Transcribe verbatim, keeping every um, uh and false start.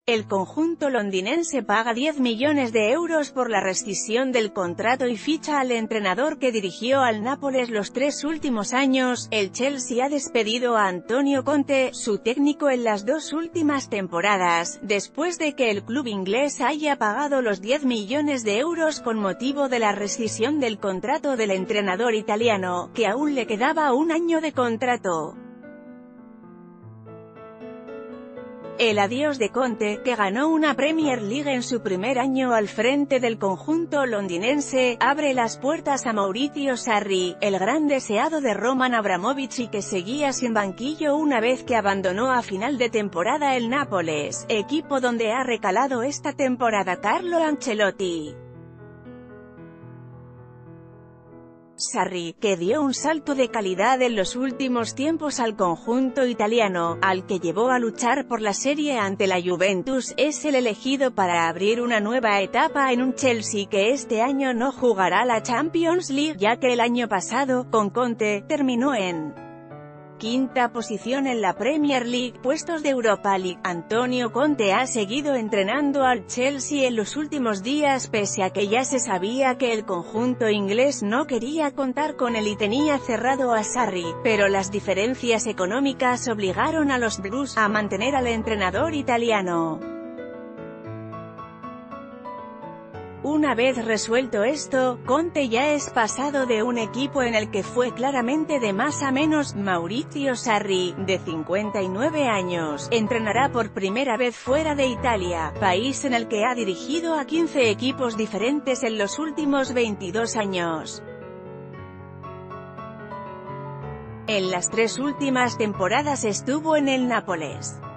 El conjunto londinense paga diez millones de euros por la rescisión del contrato y ficha al entrenador que dirigió al Nápoles los tres últimos años. El Chelsea ha despedido a Antonio Conte, su técnico en las dos últimas temporadas, después de que el club inglés haya pagado los diez millones de euros con motivo de la rescisión del contrato del entrenador italiano, que aún le quedaba un año de contrato. El adiós de Conte, que ganó una Premier League en su primer año al frente del conjunto londinense, abre las puertas a Maurizio Sarri, el gran deseado de Roman Abramovich y que seguía sin banquillo una vez que abandonó a final de temporada el Nápoles, equipo donde ha recalado esta temporada Carlo Ancelotti. Sarri, que dio un salto de calidad en los últimos tiempos al conjunto italiano, al que llevó a luchar por la Serie ante la Juventus, es el elegido para abrir una nueva etapa en un Chelsea que este año no jugará la Champions League, ya que el año pasado, con Conte, terminó en quinta posición en la Premier League, puestos de Europa League. Antonio Conte ha seguido entrenando al Chelsea en los últimos días pese a que ya se sabía que el conjunto inglés no quería contar con él y tenía cerrado a Sarri, pero las diferencias económicas obligaron a los Blues a mantener al entrenador italiano. Una vez resuelto esto, Conte ya es pasado de un equipo en el que fue claramente de más a menos. Maurizio Sarri, de cincuenta y nueve años, entrenará por primera vez fuera de Italia, país en el que ha dirigido a quince equipos diferentes en los últimos veintidós años. En las tres últimas temporadas estuvo en el Nápoles.